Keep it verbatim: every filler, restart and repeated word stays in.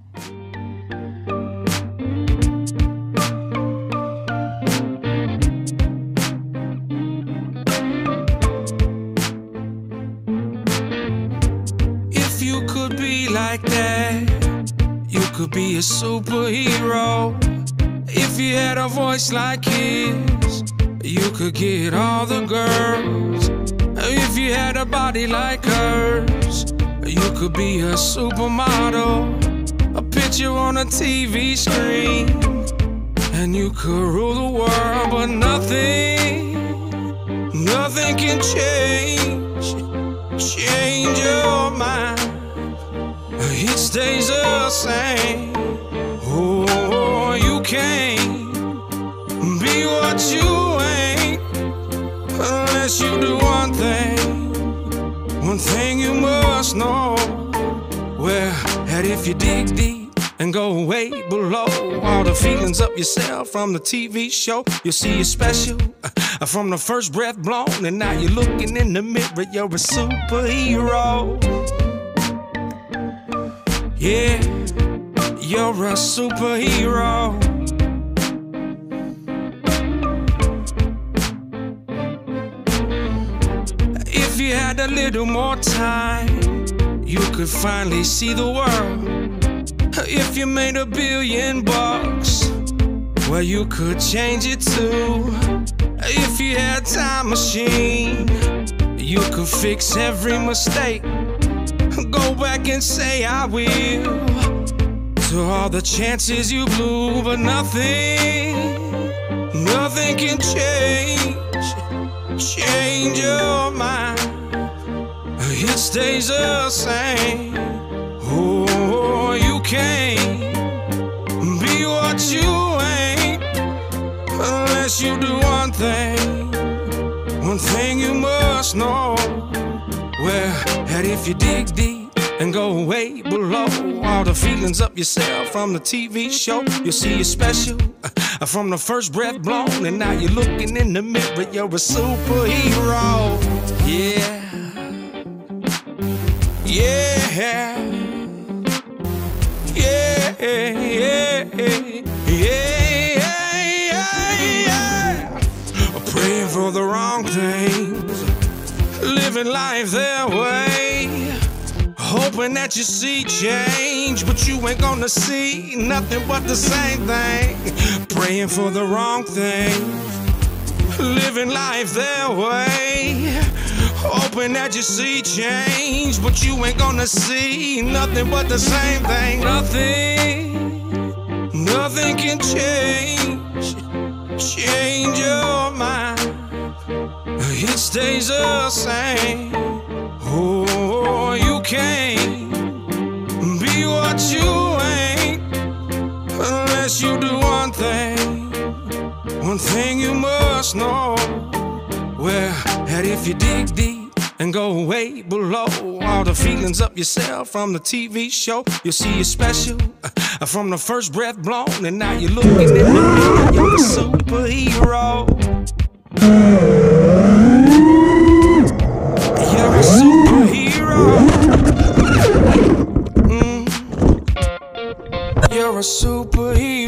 If you could be like that, you could be a superhero. If you had a voice like his, you could get all the girls. If you had a body like hers, you could be a supermodel. A picture on a T V screen, and you could rule the world. But nothing, nothing can change, change your mind. It stays the same. Oh, you can't be what you ain't unless you do one thing. One thing you must know, well, that if you dig deep and go way below all the feelings of yourself from the T V show, you'll see you're special uh, from the first breath blown. And now you're looking in the mirror, you're a superhero. Yeah, you're a superhero. If you had a little more time, you could finally see the world. If you made a billion bucks, well, you could change it too. If you had a time machine, you could fix every mistake. Go back and say I will to all the chances you blew. But nothing, nothing can change, change your mind. It stays the same. Oh, you can't be what you ain't unless you do one thing. One thing you must know, well, that if you dig deep and go way below all the feelings of yourself from the T V show, you'll see you're special uh, from the first breath blown. And now you're looking in the mirror, you're a superhero. Yeah, yeah, yeah, yeah, yeah, yeah, yeah. Praying for the wrong things, living life their way, hoping that you see change, but you ain't gonna see nothing but the same thing. Praying for the wrong thing, living life their way, hoping that you see change, but you ain't gonna see nothing but the same thing. Nothing, nothing can change, change your mind. It stays the same. Oh, you can't be what you ain't unless you do one thing. One thing you must know, well, that if you dig deep and go way below all the feelings of yourself from the T V show, you'll see you're special uh, from the first breath blown. And now you're looking in the mirror, you're a superhero. You're a superhero. Mm. You're a superhero.